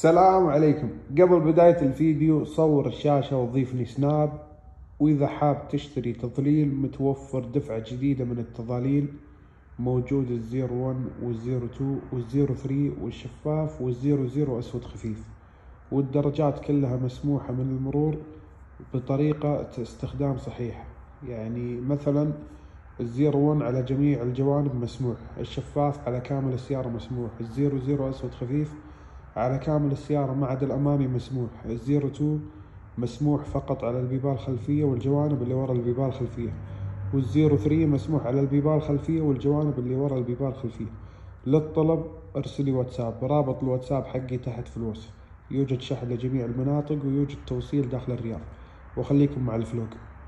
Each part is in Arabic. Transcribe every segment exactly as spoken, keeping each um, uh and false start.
السلام عليكم. قبل بداية الفيديو صور الشاشة وضيفني سناب، وإذا حاب تشتري تظليل متوفر دفعة جديدة من التظاليل، موجود الزيرو ون والزيرو تو والزيرو ثري والشفاف والزيرو زيرو أسود خفيف، والدرجات كلها مسموحة من المرور بطريقة استخدام صحيحة. يعني مثلا الزيرو ون على جميع الجوانب مسموح، الشفاف على كامل السيارة مسموح، الزيرو زيرو أسود خفيف على كامل السيارة ما عدا الأمامي مسموح، الزيرو تو مسموح فقط على البيبال الخلفية والجوانب اللي ورا البيبال الخلفية، والزيرو ثري مسموح على البيبال الخلفية والجوانب اللي ورا البيبال الخلفية. للطلب ارسلي واتساب، رابط الواتساب حقي تحت في الوصف. يوجد شحن لجميع المناطق ويوجد توصيل داخل الرياض. وخليكم مع الفلوق.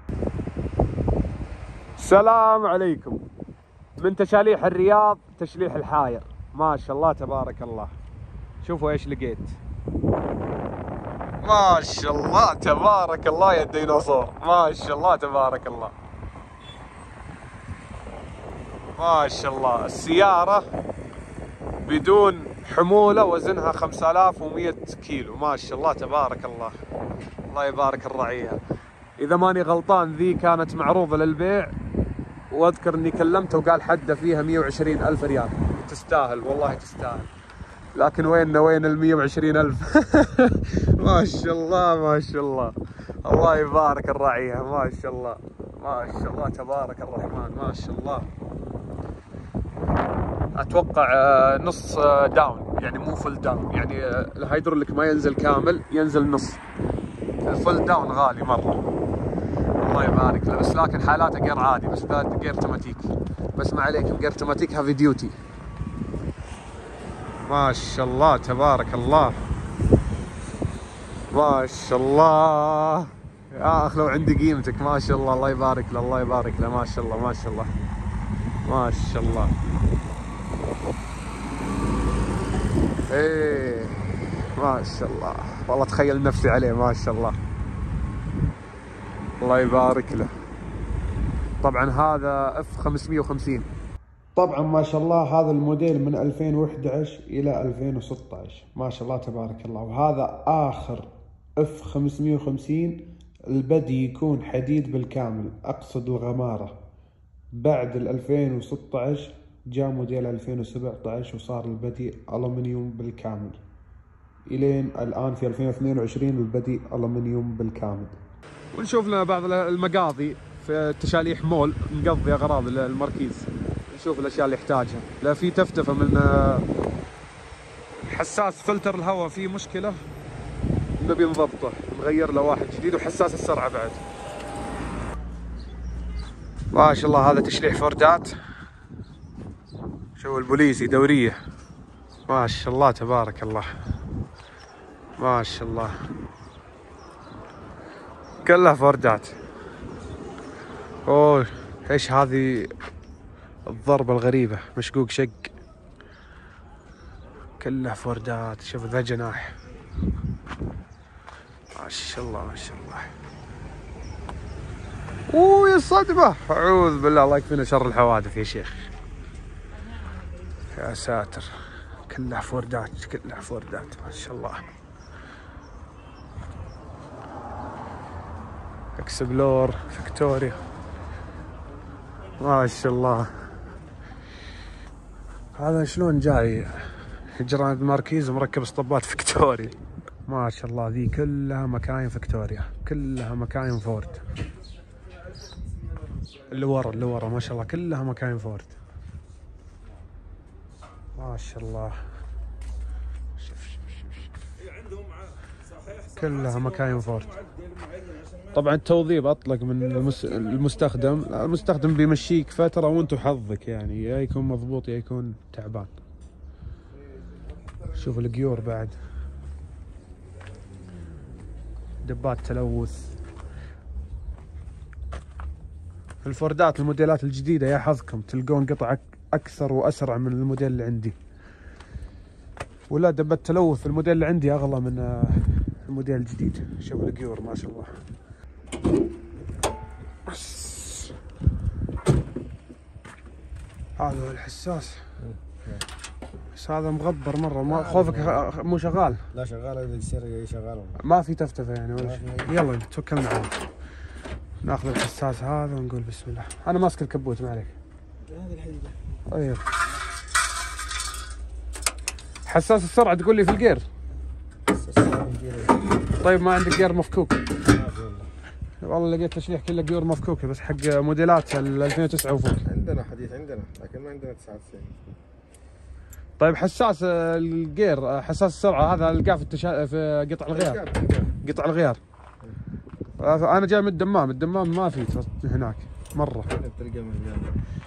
السلام عليكم. من تشاليح الرياض تشليح الحاير، ما شاء الله تبارك الله. شوفوا ايش لقيت، ما شاء الله تبارك الله يا الديناصور، ما شاء الله تبارك الله، ما شاء الله. السيارة بدون حمولة وزنها خمسة آلاف ومئة كيلو، ما شاء الله تبارك الله. الله يبارك الرعية. إذا ماني غلطان ذي كانت معروضة للبيع، واذكر اني كلمته وقال حده فيها مئة وعشرين ألف ريال. تستاهل والله تستاهل، لكن وين وين ال مئة وعشرين ألف؟ ما شاء الله ما شاء الله. الله يبارك الرعية، ما شاء الله ما شاء الله تبارك الرحمن، ما شاء الله. اتوقع نص داون، يعني مو فل داون، يعني الهيدروليك ما ينزل كامل، ينزل نص. الفل داون غالي مرة، الله يبارك له. بس لكن حالاته غير عادي، بس ذا غير توماتيك، بس ما عليكم غير توماتيك هافي ديوتي. ما شاء الله تبارك الله، ما شاء الله يا اخ لو عندي قيمتك، ما شاء الله. الله يبارك له الله يبارك له، ما شاء الله ما شاء الله ما شاء الله. ايه ما شاء الله والله، تخيل نفسي عليه، ما شاء الله. الله يبارك له. طبعا هذا اف خمسمئة وخمسين. طبعا ما شاء الله هذا الموديل من ألفين وإحدى عشر إلى ألفين وستة عشر، ما شاء الله تبارك الله. وهذا آخر اف خمسمئة وخمسين البدي يكون حديد بالكامل، أقصد الغمارة. بعد ال ألفين وستة عشر جاء موديل ألفين وسبعة عشر وصار البدي ألومنيوم بالكامل، إلين الآن في ألفين واثنين وعشرين البدي ألومنيوم بالكامل. ونشوف لنا بعض المقاضي في تشاليح مول، نقضي أغراض المركيز، نشوف الاشياء اللي يحتاجها. لا في تفتفه من حساس فلتر الهواء فيه مشكله، نبي نضبطه، نغير له واحد جديد، وحساس السرعه بعد. ما شاء الله هذا تشليح فوردات، شوف البوليسي دوريه، ما شاء الله تبارك الله، ما شاء الله كلها فوردات. اوه ايش هذه الضربة الغريبة، مشقوق شق، كلها فوردات. شوف ذا جناح، ما شاء الله ما شاء الله. اوه يا الصدمة، اعوذ بالله، الله يكفينا شر الحوادث يا شيخ، يا ساتر. كلها فوردات كلها فوردات، ما شاء الله. اكسبلور فيكتوريا، ما شاء الله. هذا شلون جاي جراند ماركيز ومركب اسطبات فيكتوريا، ما شاء الله. ذي كلها مكاين فيكتوريا، كلها مكاين فورد. اللي ورا اللي ورا ما شاء الله كلها مكاين فورد، ما شاء الله. شوف شوف شوف كلها مكاين فورد. طبعا التوظيف اطلق من المستخدم، المستخدم بيمشيك فتره وانت حظك، يعني يا يكون مضبوط يا يكون تعبان. شوف القيور بعد، دبات تلوث. الفوردات الموديلات الجديده يا حظكم تلقون قطع اكثر واسرع من الموديل اللي عندي، ولا دبات تلوث الموديل اللي عندي اغلى من الموديل الجديد. شوف القيور ما شاء الله. هذا هو الحساس، بس هذا مغبر مره، ما خوفك مو شغال؟ لا شغال، اذا يصير شغال ما في تفتفه يعني ولا شيء. يلا توكلنا على الله. ناخذ الحساس هذا ونقول بسم الله. انا ماسك الكبوت ما عليك. هذه الحديده. ايوه. حساس السرعه تقول لي في الجير. طيب ما عندك جير مفكوك؟ والله لقيت تشليح كله جير مفكوكه بس حق موديلات ال ألفين وتسعة وفوق. عندنا حديث عندنا لكن ما عندنا تسعة وتسعين. طيب حساس الجير، حساس السرعه هذا القاه في التشا... في قطع الغيار. قطع الغيار. انا جاي من الدمام، الدمام ما في هناك مره. تلقى مليان.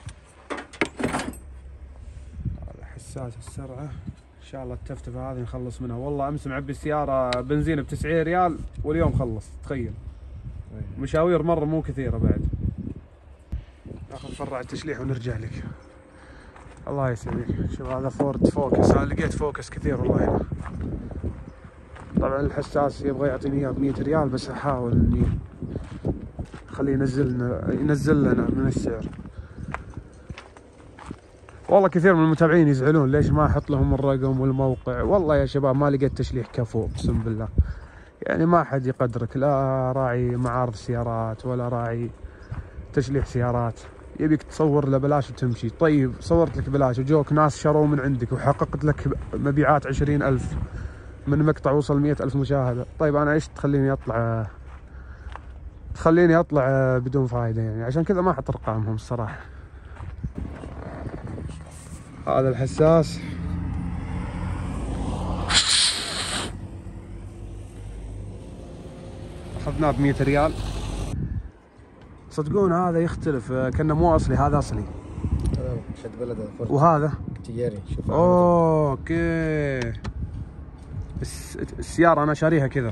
هذا حساس السرعه ان شاء الله التفتفه هذه نخلص منها. والله امس معبي السياره بنزين ب تسعين ريال واليوم خلص، تخيل. مشاوير مره مو كثيره بعد. ناخذ فرع التشليح ونرجع لك. الله يسعدك. شوف هذا فورد فوكس، انا لقيت فوكس كثير والله هنا. طبعا الحساس يبغى يعطيني اياه ب مئة ريال بس احاول اني خليه ينزل لنا ينزل لنا من السعر. والله كثير من المتابعين يزعلون ليش ما احط لهم الرقم والموقع. والله يا شباب ما لقيت تشليح كفو اقسم بالله. يعني ما حد يقدرك، لا راعي معارض سيارات ولا راعي تشليح سيارات. يبيك تصور له بلاش وتمشي. طيب صورت لك بلاش وجوك ناس شروا من عندك وحققت لك مبيعات عشرين ألف من مقطع وصل مئة ألف مشاهدة. طيب أنا إيش تخليني أطلع تخليني أطلع بدون فائدة يعني. عشان كذا ما أحط أرقامهم الصراحة. هذا الحساس أخذناه ب مئة ريال. صدقون هذا يختلف كأنه مو أصلي، هذا أصلي. هذا شد بلد هذا. وهذا تجاري. شوف. اوكي. بس السيارة أنا شاريها كذا.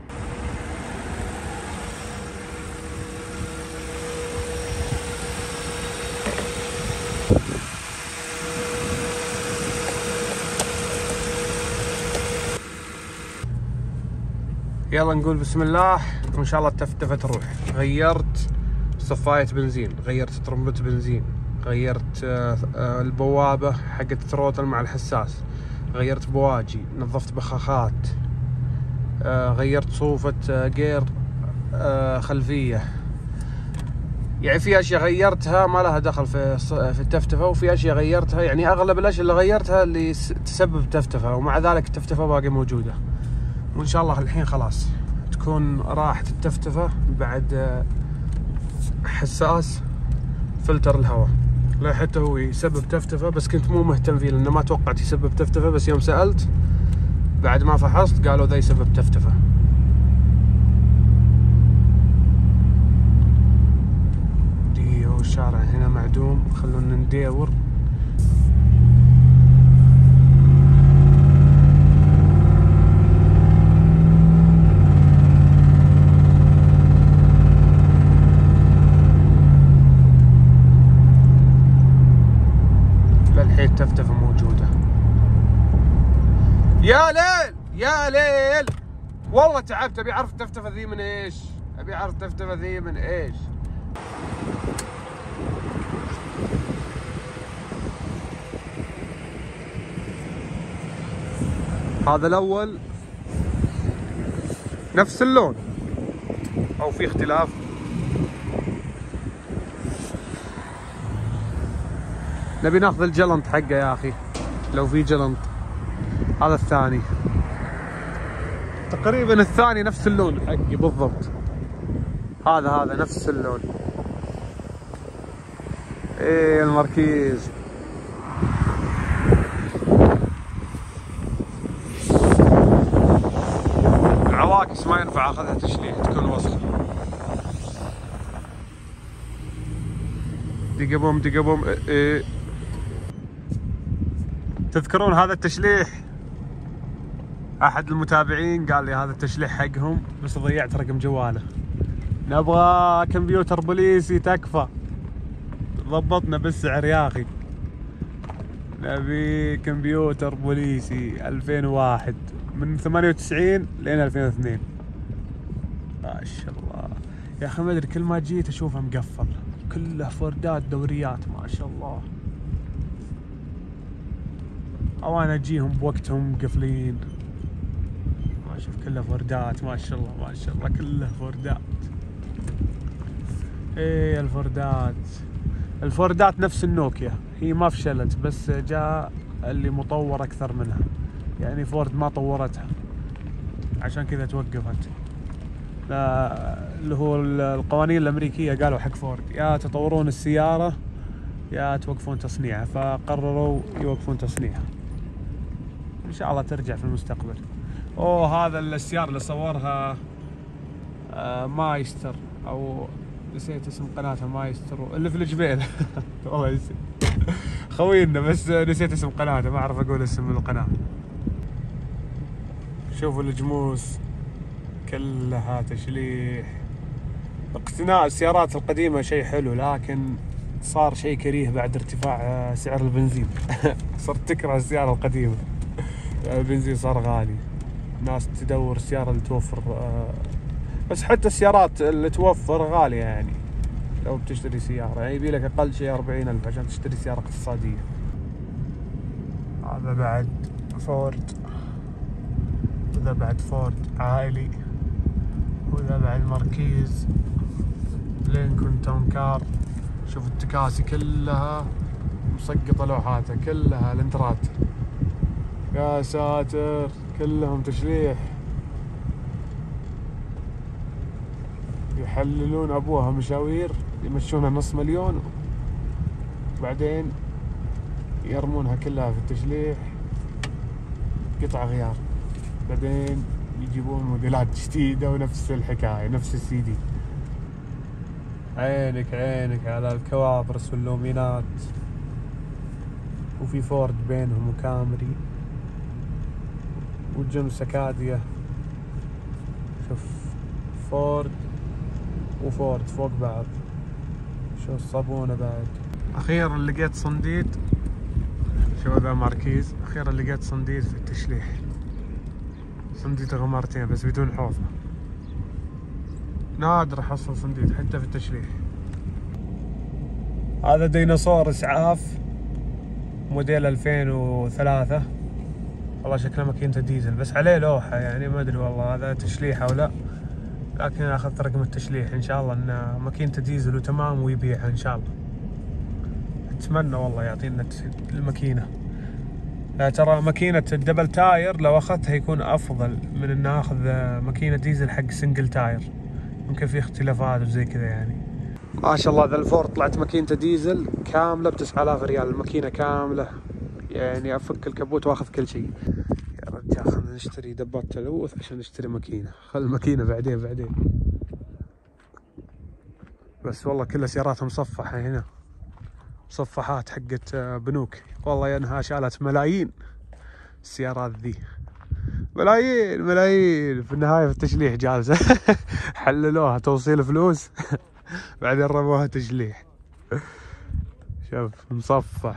يلا نقول بسم الله وإن شاء الله التفتفة تروح. غيرت صفاية بنزين، غيرت ترمبة بنزين، غيرت البوابة حقت الثروتل مع الحساس، غيرت بواجي، نظفت بخاخات، غيرت صوفة جير خلفية. يعني في اشياء غيرتها ما لها دخل في في التفتفة، وفي اشياء غيرتها يعني اغلب الاشياء اللي غيرتها اللي تسبب تفتفة، ومع ذلك التفتفة باقي موجودة. وان شاء الله الحين خلاص تكون راحت التفتفة بعد حساس فلتر الهواء. لا حتى هو يسبب تفتفة بس كنت مو مهتم فيه لأنه ما توقعت يسبب تفتفة، بس يوم سألت بعد ما فحصت قالوا ذا يسبب تفتفة. ديو الشارع هنا معدوم، خلونا ندور. التفتفة موجودة. يا ليل يا ليل والله تعبت. ابي اعرف التفتفة ذي من ايش، ابي اعرف التفتفة ذي من ايش. هذا الاول نفس اللون او في اختلاف؟ نبي ناخذ الجلنط حقه يا اخي لو في جلنط. هذا الثاني تقريبا، الثاني نفس اللون حقي بالضبط. هذا هذا نفس اللون. ايه المركيز. العواكس ما ينفع اخذها تشليح، تكون وسخة. دقة بوم دقة بوم. ايه تذكرون هذا التشليح؟ احد المتابعين قال لي هذا التشليح حقهم بس ضيعت رقم جواله. نبغى كمبيوتر بوليسي تكفى. ضبطنا بالسعر يا اخي. نبي كمبيوتر بوليسي ألفين وواحد من ثمانية وتسعين لين ألفين واثنين. ما شاء الله يا اخي. ما ادري كل ما جيت اشوفه مقفل، كله فردات دوريات ما شاء الله. او انا اجيهم بوقتهم مقفلين. ما اشوف كله فردات ما شاء الله ما شاء الله كله فردات. ايه الفردات الفردات نفس النوكيا، هي ما فشلت بس جاء اللي مطور اكثر منها، يعني فورد ما طورتها عشان كذا توقفت. اللي هو القوانين الامريكيه قالوا حق فورد يا تطورون السياره يا توقفون تصنيعها، فقرروا يوقفون تصنيعها. ان شاء الله ترجع في المستقبل. اوه هذا السيارة اللي صورها آه مايستر، او نسيت اسم قناتها، مايستر اللي في الجبيل والله نسيت خوينا بس نسيت اسم قناته، ما اعرف اقول اسم القناة. شوفوا الجموس كلها تشليح. اقتناء السيارات القديمة شيء حلو، لكن صار شيء كريه بعد ارتفاع سعر البنزين صرت تكره السيارة القديمة، البنزين صار غالي، ناس تدور السيارة اللي توفر. بس حتى السيارات اللي توفر غالية، يعني لو بتشتري سيارة يعني يبي لك أقل شيء أربعين ألف عشان تشتري سيارة اقتصادية. هذا بعد فورد، وذا بعد فورد عائلي، وذا بعد ماركيز لينكولن تاون كار. شوف التكاسي كلها مسقطة لوحاتها كلها الانترات، يا ساتر كلهم تشليح. يحللون ابوها مشاوير يمشونها نص مليون وبعدين يرمونها كلها في التشليح قطع غيار، بعدين يجيبون موديلات جديدة ونفس الحكاية نفس السي دي. عينك عينك على الكوابرس واللومينات، وفي فورد بينهم وكامري وجيمس كادية. شوف فورد وفورد فوق بعض. شوف الصابونة بعد. اخيرا لقيت صنديد، شوف ذا ماركيز، اخيرا لقيت صنديد في التشليح، صنديد غمارتين بس بدون حوضة. نادر احصل صنديد حتى في التشليح. هذا ديناصور اسعاف موديل ألفين وثلاثة، والله شكله ماكينته ديزل بس عليه لوحة، يعني ما ادري والله هذا تشليح او لا، لكن اخذت رقم التشليح ان شاء الله ان ماكينته ديزل وتمام ويبيعها ان شاء الله. اتمنى والله يعطينا الماكينة. ترى ماكينة الدبل تاير لو اخذتها يكون افضل من ان اخذ ماكينة ديزل حق سنجل تاير، يمكن في اختلافات وزي كذا يعني. ما شاء الله ذا الفورد طلعت ماكينته ديزل كاملة بتسعة آلاف ريال، الماكينة كاملة يعني افك الكبوت واخذ كل شيء. يا رجال خلنا نشتري دبات تلوث عشان نشتري ماكينة، خل الماكينة بعدين بعدين. بس والله كلها سيارات مصفحة هنا، مصفحات حقت بنوك، والله انها شالت ملايين السيارات ذي، ملايين ملايين. في النهاية في التشليح جالسة حللوها توصيل فلوس بعدين رموها تشليح. شوف مصفح.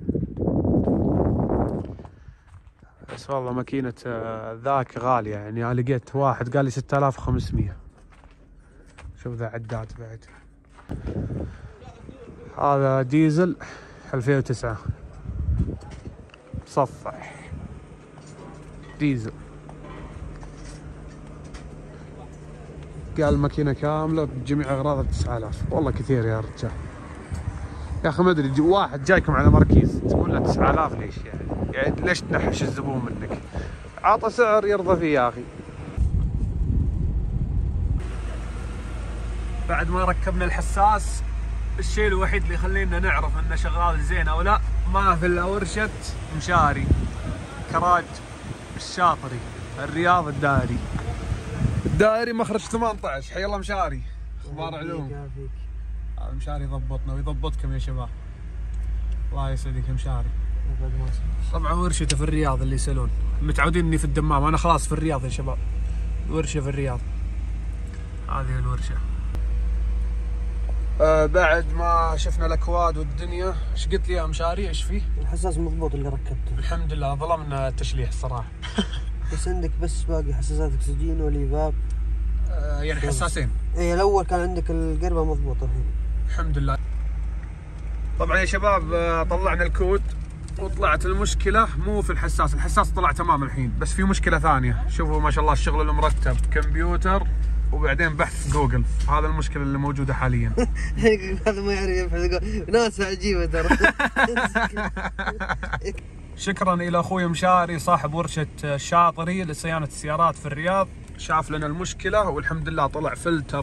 بس والله ماكينة ذاك غالية، يعني أنا لقيت واحد قال لي ستة آلاف وخمسمية. شوف ذا عداد بعد. هذا ديزل ألفين وتسعة مصفح ديزل، قال الماكينة كاملة بجميع أغراضها بتسعة آلاف. والله كثير يا رجال يا أخي، ما أدري واحد جايكم على ماركيز تقول له تسعة آلاف ليش يعني؟ يعني ليش تنحش الزبون منك؟ عطى سعر يرضى فيه يا أخي. بعد ما ركبنا الحساس، الشيء الوحيد اللي يخلينا نعرف انه شغال زين او لا ما في الا ورشة مشاري كراج الشاطري الرياض الدائري الدائري مخرج ثمانية عشر. حي الله مشاري، اخبار علوم. هذا مشاري يضبطنا ويضبطكم يا شباب، الله يسعدك يا مشاري. طبعا ورشته في الرياض، اللي يسالون متعودين اني في الدمام، انا خلاص في الرياض يا شباب، ورشه في الرياض. هذه الورشه. آه بعد ما شفنا الاكواد والدنيا، ايش قلت لي يا مشاري ايش فيه؟ الحساس مضبوط اللي ركبته الحمد لله، ظلمنا التشليح الصراحه. بس عندك بس باقي حساسات اكسجين وليفاب. آه يعني حساسين. ايه الاول كان عندك القربه مضبوطه الحين الحمد لله. طبعا يا شباب طلعنا الكود وطلعت المشكلة مو في الحساس، الحساس طلع تمام الحين، بس في مشكلة ثانية. شوفوا ما شاء الله الشغل المرتب، كمبيوتر وبعدين بحث جوجل، هذا المشكلة اللي موجودة حاليا. هذا ما يعرف يبحث، ناس عجيبة ترى. شكرا الى اخوي مشاري صاحب ورشة الشاطري لصيانة السيارات في الرياض، شاف لنا المشكلة والحمد لله طلع فلتر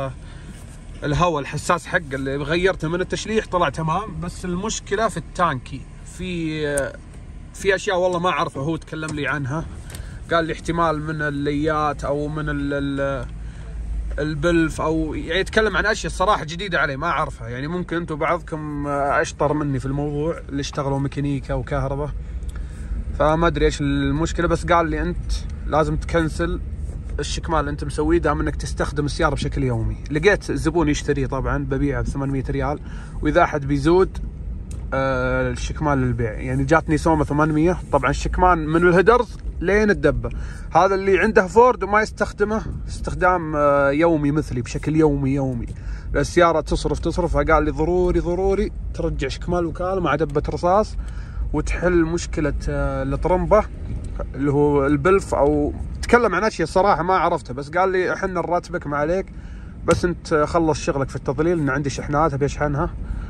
الهواء الحساس حق اللي غيرته من التشليح طلع تمام، بس المشكلة في التانكي، في في اشياء والله ما اعرفها، هو تكلم لي عنها، قال لي احتمال من الليات او من ال البلف، او يعني يتكلم عن اشياء الصراحه جديده علي ما اعرفها، يعني ممكن انتم بعضكم اشطر مني في الموضوع اللي اشتغلوا ميكانيكا وكهرباء، فما ادري ايش المشكله، بس قال لي انت لازم تكنسل الشكمان اللي انت مسويه دام انك تستخدم السياره بشكل يومي. لقيت زبون يشتريه طبعا ببيعه ب ثمانمية ريال، واذا احد بيزود آه الشكمان للبيع، يعني جاتني سومه ثمانمية، طبعا الشكمان من الهدرز لين الدبه، هذا اللي عنده فورد وما يستخدمه استخدام آه يومي مثلي بشكل يومي يومي، السياره تصرف تصرف، فقال لي ضروري ضروري ترجع شكمان وكاله مع دبه رصاص وتحل مشكله آه الطرمبه اللي هو البلف، او تكلم عن اشياء الصراحه ما عرفتها، بس قال لي احنا نراتبك ما عليك، بس انت خلص شغلك في التظليل، ان عندي شحنات ابي اشحنها،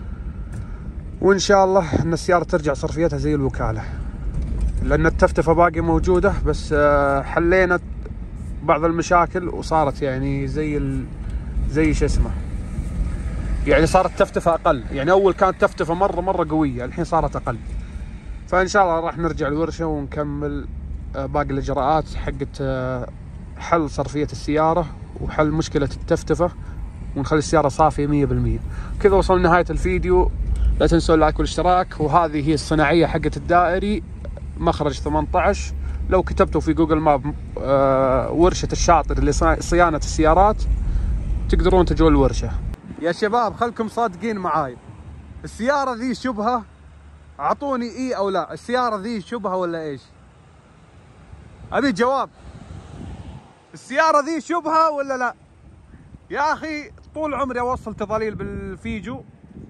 وان شاء الله ان السياره ترجع صرفيتها زي الوكاله، لان التفتفه باقي موجوده، بس حلينا بعض المشاكل وصارت يعني زي ال... زي شو اسمه، يعني صارت تفتفه اقل، يعني اول كانت تفتفه مره مره قويه، الحين صارت اقل، فان شاء الله راح نرجع الورشه ونكمل باقي الاجراءات حقت حل صرفيه السياره وحل مشكله التفتفه، ونخلي السياره صافيه مية بالمية. كذا وصلنا لنهايه الفيديو، لا تنسوا اللايك والاشتراك، وهذه هي الصناعيه حقت الدائري مخرج ثمانية عشر، لو كتبتوا في جوجل ماب آه ورشه الشاطر لصيانه السيارات تقدرون تجوا الورشه. يا شباب خلكم صادقين معاي، السياره ذي شبهه، اعطوني اي او لا، السياره ذي شبهه ولا ايش؟ ابي جواب، السياره ذي شبهه ولا لا؟ يا اخي طول عمري اوصل تظاليل بالفيجو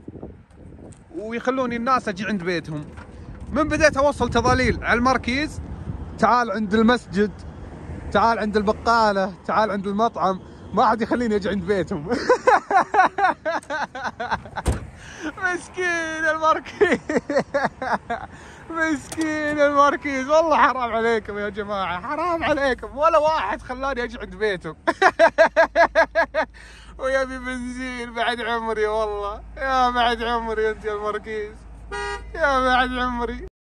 ويخلوني الناس اجي عند بيتهم، من بديت اوصل تظاليل على الماركيز، تعال عند المسجد، تعال عند البقاله، تعال عند المطعم، ما حد يخليني اجي عند بيتهم. مسكين الماركيز، مسكين الماركيز، والله حرام عليكم يا جماعه، حرام عليكم، ولا واحد خلاني اجي عند بيتهم. ويبي بنزين بعد عمري، والله يا بعد عمري انت يا الماركيز، يا بعد عمري.